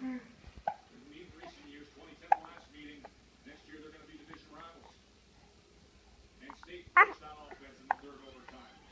Didn't meet in recent years. 2010 the last meeting. Next year they're going to be division rivals. And State first on offense in the third overtime.